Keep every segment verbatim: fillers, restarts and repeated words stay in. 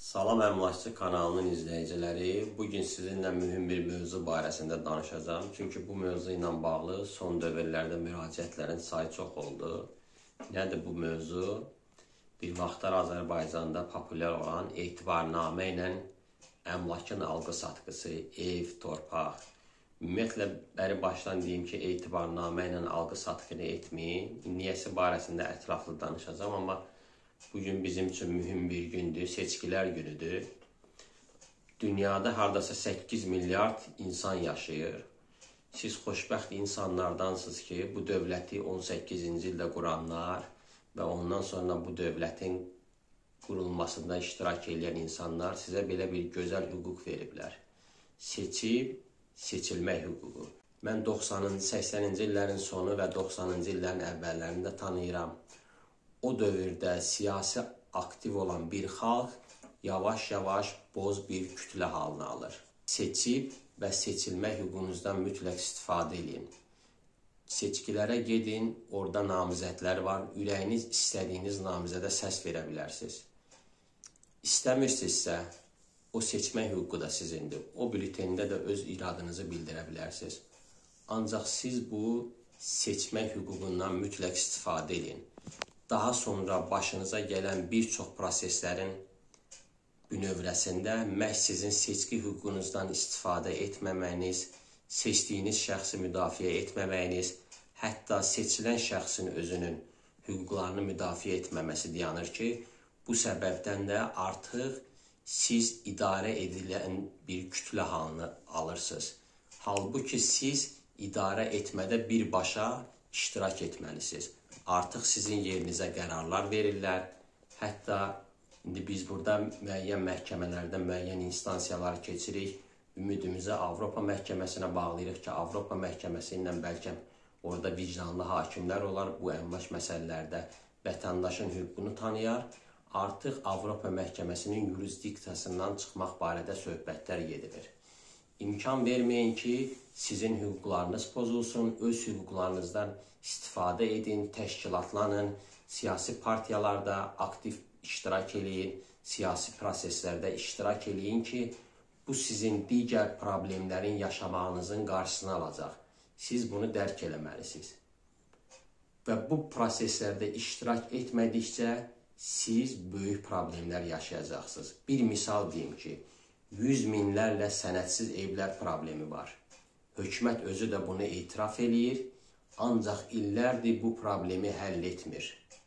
Salam Əmlakçı kanalının izləyiciləri, bugün sizinlə mühüm bir mövzu barəsində danışacağım. Çünki bu mövzu ilə bağlı son dövrlərdə müraciətlərin sayı çox oldu. Nədir bu mövzu? Bir vaxtlar Azərbaycanda populyar olan etibarnamə ilə əmlakın alqı-satqısı, ev, torpaq. Ümumiyyətlə, bəri başdan deyim ki, etibarnamə ilə alqı-satqını etməyin. Niyəsi barəsində ətraflı danışacağım, amma bugün bizim üçün mühüm bir gündür, seçkilər günüdür. Dünyada hardasa səkkiz milyard insan yaşayır. Siz xoşbəxt insanlardansınız ki, bu dövləti on səkkizinci ildə quranlar və ondan sonra bu dövlətin qurulmasında iştirak edən insanlar sizə belə bir gözəl hüquq veriblər. Seçib, seçilmək hüququ. Mən doxsanıncı, səksəninci illərin sonu və doxsanıncı illərin əvvəllərini də tanıyıram. O dövrdə siyasi aktiv olan bir xalq yavaş-yavaş boz bir kütlə halını alır. Seçib və seçilmək hüququnuzdan mütləq istifadə edin. Seçkilərə gedin, orada namizədlər var. Ürəyiniz istədiyiniz namizədə səs verə bilərsiniz. İstəmirsinizsə, o seçmək hüququ da sizindir. O bültende də öz iradınızı bildirə bilərsiniz. Ancaq siz bu seçmək hüququndan mütləq istifadə edin. Daha sonra başınıza gələn bir çox proseslərin bünövrəsində məhz sizin seçki hüququnuzdan istifadə etməməyiniz, seçdiyiniz şəxsi müdafiə etməməyiniz, hətta seçilən şəxsin özünün hüquqlarını müdafiə etməməsi dayanır ki, bu səbəbdən də artıq siz idarə edilən bir kütlə halını alırsınız. Halbuki siz idarə etmədə birbaşa iştirak etməlisiniz. Artıq sizin yerinizə qərarlar verirlər. Hətta indi biz burada müəyyən məhkəmələrdə müəyyən instansiyalar keçirik. Ümidimizi Avropa məhkəməsinə bağlayırıq ki, Avropa məhkəməsi ilə bəlkə orada vicdanlı hakimlər olar, bu əmlak məsələlərdə vətəndaşın hüququnu tanıyar. Artıq Avropa məhkəməsinin yurisdiksiyasından çıxmaq barədə söhbətlər gedilir. İmkan verməyin ki, sizin hüquqlarınız pozulsun, öz hüquqlarınızdan istifadə edin, təşkilatlanın, siyasi partiyalarda aktiv iştirak eləyin, siyasi proseslərdə iştirak eləyin ki, bu sizin digər problemlərin yaşamağınızın qarşısını alacaq. Siz bunu dərk eləməlisiniz. Və bu proseslərdə iştirak etmədikcə siz böyük problemlər yaşayacaqsınız. Bir misal deyim ki, yüz minlərlə sənədsiz evlər problemi var. Hökumət özü də bunu etiraf eləyir, ancaq illərdir bu problemi həll etmir.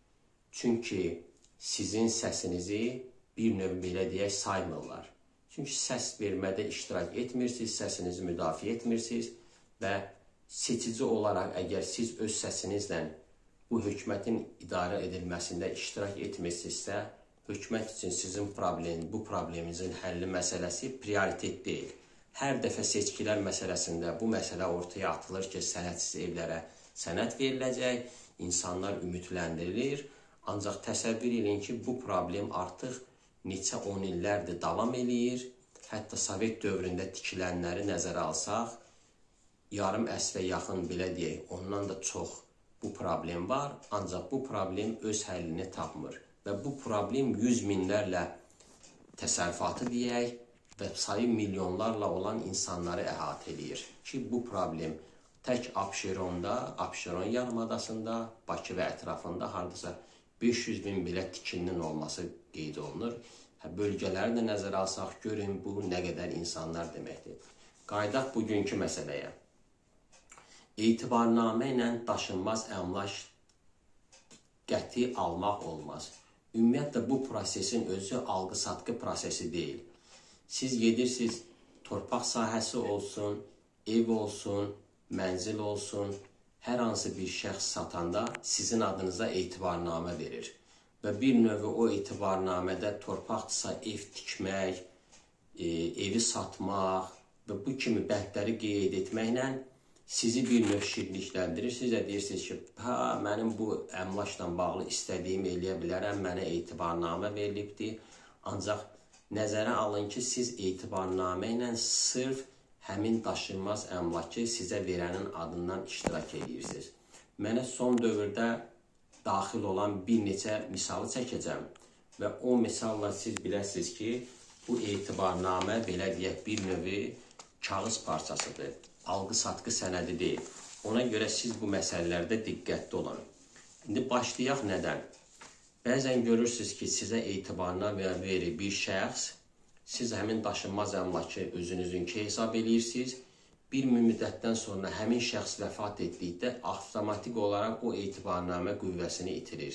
Çünki sizin səsinizi bir növ belə deyək saymırlar. Çünki səs vermədə iştirak etmirsiniz, səsinizi müdafiə etmirsiniz və seçici olaraq əgər siz öz səsinizlə bu hökumətin idarə edilməsində iştirak etmirsinizsə, hökumət üçün sizin problem, bu probleminizin həlli məsələsi prioritet deyil. Hər dəfə seçkilər məsələsində bu məsələ ortaya atılır ki, sənədsiz evlərə sənəd veriləcək, insanlar ümidləndirilir. Ancaq təsəvvür edin ki, bu problem artıq neçə on illərdir davam eləyir. Hətta Sovet dövründə tikilənləri nəzərə alsaq, yarım əsrə yaxın belə deyək, ondan da çox bu problem var. Ancaq bu problem öz həllini tapmır. Və bu problem yüz minlərlə təsərrüfatı deyək və sayı milyonlarla olan insanları əhatə edir ki, bu problem tək Abşeronda, Abşeron yarımadasında, Bakı və ətrafında hardasa beş yüz min belə tikinin olması qeyd olunur. Bölgələri də nəzərə alsaq, görün bu nə qədər insanlar deməkdir. Qaydaq bugünkü məsələyə. Etibarnamə ilə daşınmaz əmlak qəti almaq olmaz. Ümumiyyətlə, bu prosesin özü alqı-satqı prosesi deyil. Siz gedirsiniz, torpaq sahəsi olsun, ev olsun, mənzil olsun, hər hansı bir şəxs satanda sizin adınıza etibarnamə verir. Və bir növ o etibarnamədə torpaqdırsa ev tikmək, e, evi satmaq və bu kimi bəndləri qeyd etməklə sizi bir növ şirlikləndirir. Siz də deyirsiniz ki, hə, mənim bu əmlakla bağlı istədiyim eləyə bilərəm, mənə etibarnamə verilibdir. Ancaq nəzərə alın ki, siz etibarnamə ilə sırf həmin daşınmaz əmlakı sizə verənin adından iştirak edirsiniz. Mənə son dövrdə daxil olan bir neçə misalı çəkəcəm. və o misalla siz biləsiniz ki, bu etibarnamə belə deyək bir növü kağız parçasıdır, alqı-satqı sənədi deyil. Ona görə siz bu məsələlərdə diqqətli olun. İndi başlayaq nədən? Bəzən görürsünüz ki, sizə etibarnamə verir bir şəxs, siz həmin daşınmaz əmlakı özünüzünki hesab edirsiniz. Bir müddətdən sonra həmin şəxs vəfat etdikdə avtomatik olaraq o etibarnamə qüvvəsini itirir.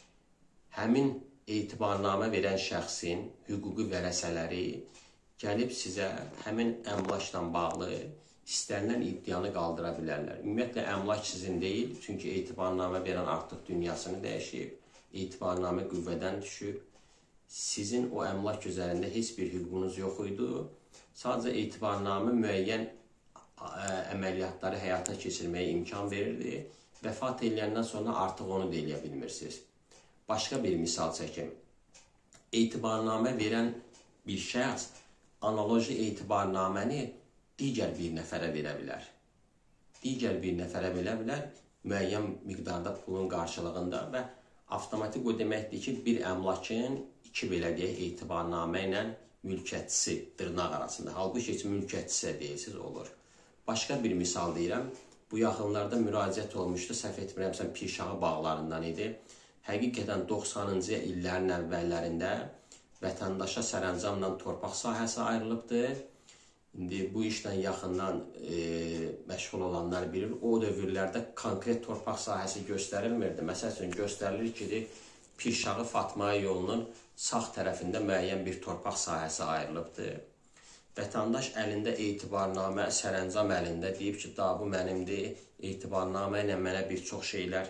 Həmin etibarnamə verən şəxsin hüquqi vərəsələri gəlib sizə həmin əmlakla bağlı istənilən iddianı qaldıra bilərlər. Ümumiyyətlə, əmlak sizin deyil, çünki etibarnamə verən artıq dünyasını dəyişib, etibarnamə qüvvədən düşüb. Sizin o əmlak üzərində heç bir hüququnuz yox idi. Sadəcə etibarnamə müəyyən əməliyyatları həyata keçirməyə imkan verirdi. Vəfat edəndən sonra artıq onu da eləyə bilmirsiniz. Başqa bir misal çəkim. Etibarnamə verən bir şəxs analoji etibarnaməni digər bir nəfərə verə bilər. Digər bir nəfərə verə bilər müəyyən miqdarda pulun qarşılığında və avtomatik o deməkdir ki, bir əmlakın iki belə deyək etibarnamə ilə mülkiyyətçisi dırnaq arasında. Halbuki heç mülkiyyətçisi deyilsiz olur. Başqa bir misal deyirəm. Bu yaxınlarda müraciət olmuşdu, səhv etmirəmsə Pirşağı bağlarından idi. Həqiqətən doxsanıncı illərin əvvəllərində vətəndaşa sərəncamla torpaq sahəsi ayrılıbdır. İndi bu işlə yaxından e, məşğul olanlar bilir. O dövrlərdə konkret torpaq sahəsi göstərilmirdi. Məsəl üçün göstərilir ki, Pirşağı Fatma yolunun sağ tərəfində müəyyən bir torpaq sahəsi ayrılıbdır. Vətəndaş əlində etibarnamə, sərəncam əlində deyib ki, da bu mənimdir, etibarnamə ilə mənə bir çox şeylər,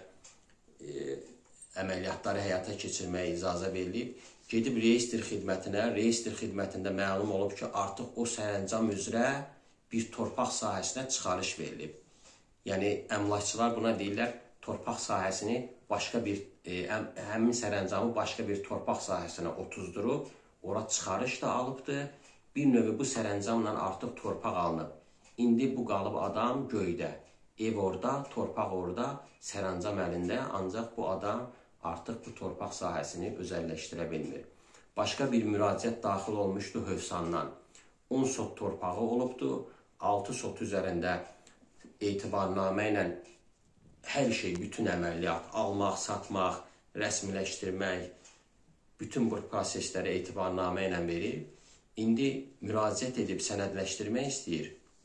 e, əməliyyatları həyata keçirməyə icazə verilib. Gedib reyestr xidmətinə, reyestr xidmətində məlum olub ki, artıq o sərəncam üzrə bir torpaq sahəsinə çıxarış verilib. Yəni, əmlakçılar buna deyirlər, torpaq sahəsini başqa bir, e, həmin sərəncamı başqa bir torpaq sahəsinə otuzdurub, ora çıxarış da alıbdır. Bir növü bu sərəncamla artıq torpaq alınıb. İndi bu qalıb adam göydə. Ev orada, torpaq orada, sərəncam əlində, ancaq bu adam artıq bu torpaq sahəsini özəlləşdirə bilmir. Başqa bir müraciət daxil olmuşdu Hövsandan. on sot torpağı olubdu, altı sot üzərində etibarnamə ilə hər şey, bütün əməliyyat, almaq, satmaq, rəsmiləşdirmək, bütün bu prosesləri etibarnamə ilə verib. İndi müraciət edib sənədləşdirmək istəyir.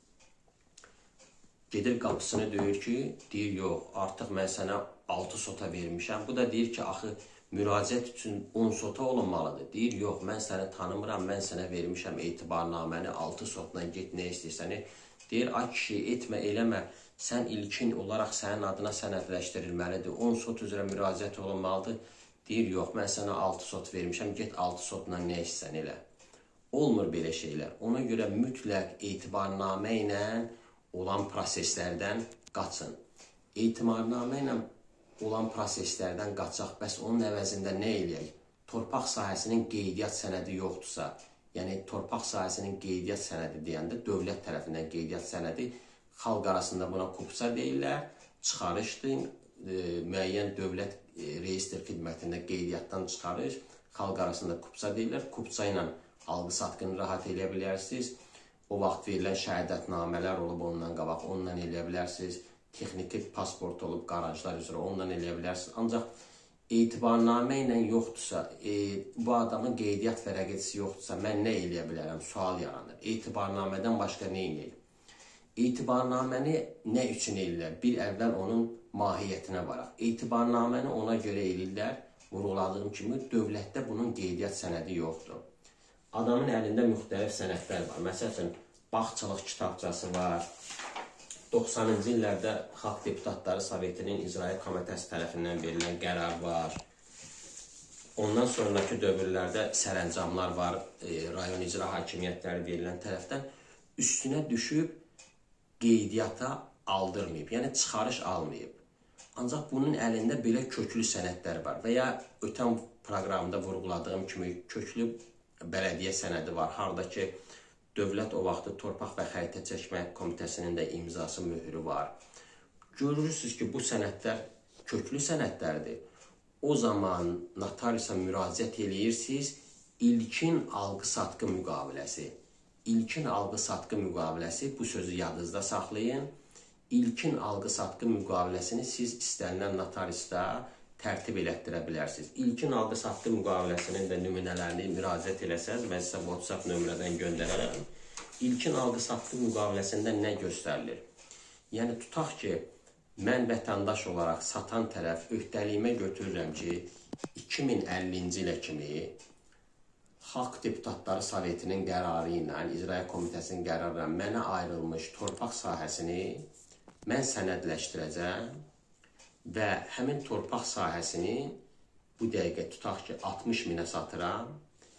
Gedir qapısını döyür ki, deyir, yox, artıq mən sənə altı sota vermişəm. Bu da deyir ki, axı, müraciət üçün on sota olunmalıdır. Deyir, yox, mən səni tanımıram, mən sənə vermişəm etibarnaməni, altı sotla get, nə istəyirsəni. Deyir, ay kişi, etmə, eləmə, sən ilkin olaraq sənin adına sənədləşdirilməlidir, on sot üzrə müraciət olunmalıdır. Deyir, yox, mən sənə altı sot vermişəm, get altı sotla nə istəsən elə. Olmur belə şeylər. Ona görə mütləq etibarnamə ilə olan proseslərdən qaçın. Etibarnamə ilə olan proseslərdən qaçaq, bəs onun əvəzində nə eləyək? Torpaq sahəsinin qeydiyyat sənədi yoxdursa, yəni torpaq sahəsinin qeydiyyat sənədi deyəndə dövlət tərəfindən qeydiyyat sənədi, xalq arasında buna kupça deyirlər, çıxarışdır, e, müəyyən dövlət e, reyestr xidmətində qeydiyyatdan çıxarış, xalq arasında kupça deyirlər, kupça ilə alqı-satqını rahat eləyə bilərsiniz. O vaxt verilən şəhadətnamələr olub ondan qabaq, ondan eləyə bilərsiniz. Texniki pasport olub qarajlar üzrə, ondan eləyə bilərsiniz. Ancaq etibarnamə ilə yoxdursa, e, bu adamın qeydiyyat vərəqəsi yoxdursa, mən nə eləyə bilərəm? Sual yaranır. Etibarnamədən başqa nə eləyək? Etibarnaməni nə üçün eləyirlər? Bir əvvəl onun mahiyyətinə varaq. Etibarnaməni ona görə eləyirlər, vurğuladığım kimi, dövlətdə bunun qeydiyyat sənədi yoxdur. Adamın əlində müxtəlif sənədlər var. Məsələn, bağçılıq kitabçası var. doxsanıncı illərdə Xalq Deputatları Sovetinin İcraiyyə Komitəsi tərəfindən verilən qərar var. Ondan sonraki dövrlərdə sərəncamlar var. E, rayon icra hakimiyyətləri verilən tərəfdən üstünə düşüb qeydiyyata aldırmayıb. Yəni, çıxarış almayıb. Ancaq bunun əlində belə köklü sənədlər var. Və ya ötən proqramda vurğuladığım kimi köklü bələdiyyə sənədi var, harada ki, dövlət o vaxtı Torpaq və Xəritə Çəkmə Komitəsinin də imzası, mührü var. Görürsünüz ki, bu sənədlər köklü sənədlərdir. o zaman notariusa müraciət eləyirsiniz. İlkin alqı-satqı müqaviləsi. İlkin alqı-satqı müqaviləsi, bu sözü yadınızda saxlayın. İlkin alqı-satqı müqaviləsini siz istənilən notariusda tərtib elətdirə bilərsiniz. İlkin alqı-satqı müqaviləsinin də nümunələrini müraciət eləsəz, mən sizə WhatsApp nömrədən göndərərəm. İlkin alqı-satqı müqaviləsində nə göstərilir? Yəni, tutaq ki, mən vətəndaş olaraq satan tərəf öhdəliyimə götürürəm ki, iki min əllinci ilə kimi Xalq Deputatları Sovetinin qərarı ilə, İcra Komitəsinin qərarı ilə mənə ayrılmış torpaq sahəsini mən sənədləşdirəcəm və həmin torpaq sahəsini bu dəqiqə tutaq ki, altmış minə satıram.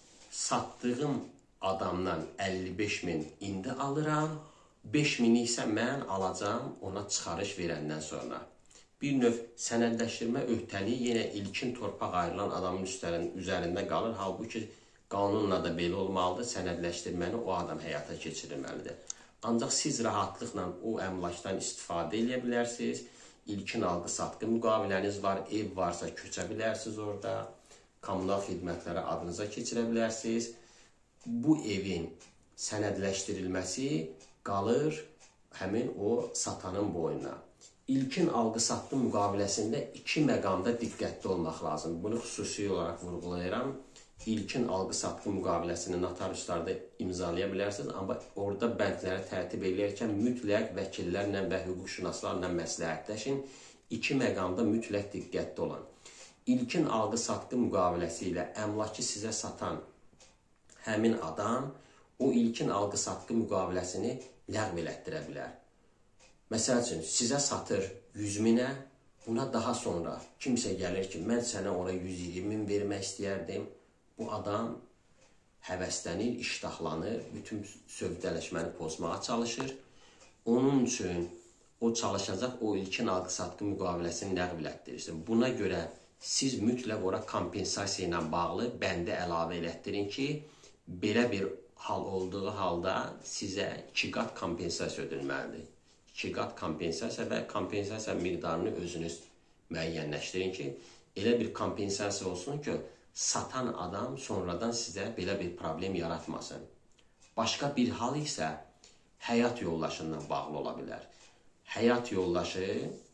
Satdığım adamdan əlli beş min indi alıram. beş mini isə mən alacam ona çıxarış verəndən sonra. Bir növ sənədləşdirmə öhdəliyi yenə ilkin torpaq ayrılan adamın üzərində qalır. Halbuki qanunla da belə olmalıdır. Sənədləşdirməni o adam həyata keçirilməlidir. Ancaq siz rahatlıqla o əmlakdan istifadə edə bilərsiniz. İlkin alqı-satqı müqaviləniz var. Ev varsa köçə bilərsiniz orada. Kommunal xidmətləri adınıza keçirə bilərsiniz. Bu evin sənədləşdirilməsi qalır həmin o satanın boynuna. İlkin alqı-satqı müqaviləsində iki məqamda diqqətli olmaq lazım. Bunu xüsusi olaraq vurğulayıram. İlkin alqı-satqı müqaviləsini notariuslarda imzalaya bilərsiniz, amma orada bəndləri tərtib edərkən mütləq vəkillərlə və hüquqşünaslarla məsləhətləşin. İki məqamda mütləq diqqətli olan. İlkin alqı-satqı müqaviləsi ilə əmlakı sizə satan həmin adam o ilkin alqı-satqı müqaviləsini ləğv elətdirə bilər. Məsəl üçün, sizə satır yüz minə, buna daha sonra kimsə gəlir ki, mən sənə ora yüz iyirmi min vermək istəyərdim. Bu adam həvəslənir, iştahlanır, bütün sövdələşməni pozmağa çalışır. Onun üçün o çalışacaq, o ilkin alqı-satqı müqaviləsini ləğv elətdirirsin. Buna görə siz mütləq ora kompensasiya ilə bağlı bəndi əlavə elətdirin ki, belə bir hal olduğu halda sizə iki qat kompensasiya ödülməlidir. iki qat kompensasiya və kompensasiya miqdarını özünüz müəyyənləşdirin ki, elə bir kompensasiya olsun ki, satan adam sonradan sizə belə bir problem yaratmasın. Başqa bir hal isə həyat yoldaşından bağlı ola bilər. Həyat yoldaşı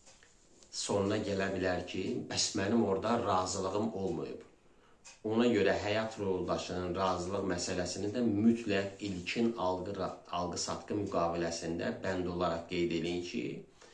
sonuna gələ bilər ki, bəs mənim orada razılığım olmayıb. Ona görə həyat yoldaşının razılıq məsələsini də mütləq ilkin alqı-satqı müqaviləsində bənd olaraq qeyd edin ki,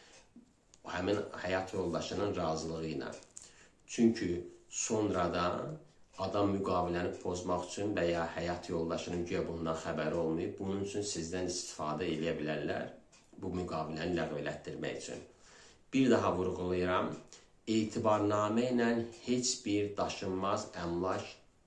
həmin həyat yoldaşının razılığı ilə. Çünki sonradan adam müqaviləni pozmaq üçün və ya həyat yoldaşının güya bundan xəbəri olmayıb, bunun üçün sizdən istifadə edə bilərlər bu müqaviləni ləğv elətdirmək üçün. Bir daha vurğulayıram. Etibarnamə ilə heç bir daşınmaz əmlak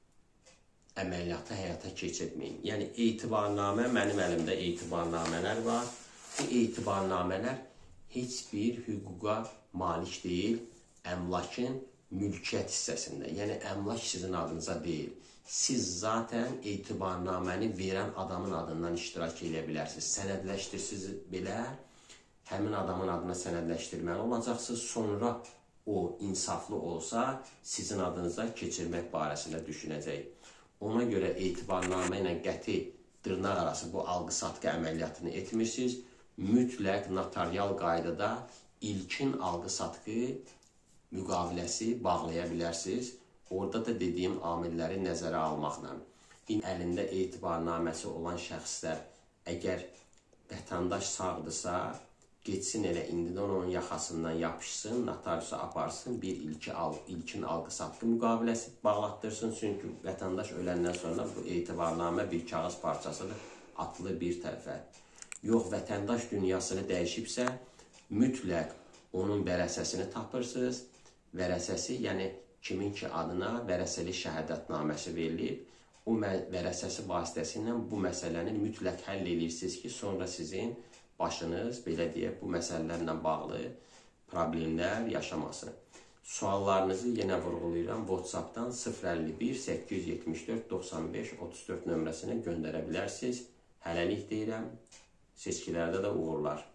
əməliyyatı həyata keçirməyin. Yəni, etibarnamə, mənim əlimdə etibarnamələr var. Bu etibarnamələr heç bir hüquqa malik deyil, əmlakın mülkiyyət hissəsində. Yəni, əmlak sizin adınıza deyil. Siz zaten etibarnaməni verən adamın adından iştirak edə bilərsiniz. Sənədləşdirsiniz belə, həmin adamın adına sənədləşdirməli olacaqsınız. Sonra o insaflı olsa sizin adınıza keçirmək barəsində düşünəcək. Ona görə etibarnamə ilə qəti dırnaq arası bu alqı-satqı əməliyyatını etmirsiniz. Mütləq notarial qaydada ilkin alqı-satqı müqaviləsi bağlaya bilərsiniz. Orada da dediyim amilləri nəzərə almaqla. Əlində etibarnaməsi olan şəxslər əgər vətəndaş sağdırsa, geçsin elə indidən onun yaxasından yapışsın, notariusa aparsın, bir ilki, ilkin alqı-satqı müqaviləsi bağlatdırsın. Çünki vətəndaş öləndən sonra bu etibarnamə bir kağız parçasıdır, atılır bir tərəfə. Yox, vətəndaş dünyasını dəyişibsə, mütləq onun vərəsəsini tapırsınız. Vərəsəsi, yəni kimin ki adına vərəsəli şəhədətnaməsi verilib, o vərəsəsi vasitəsilə bu məsələni mütləq həll edirsiniz ki, sonra sizin başınız, belə deyək, bu məsələlərlə bağlı problemlər yaşamasın. Suallarınızı yenə vurğulayıram. WhatsApp-dan sıfır əlli bir səkkiz yüz yetmiş dörd doxsan beş otuz dörd nömrəsinə göndərə bilərsiniz. Hələlik deyirəm. Seçkilərdə də uğurlar.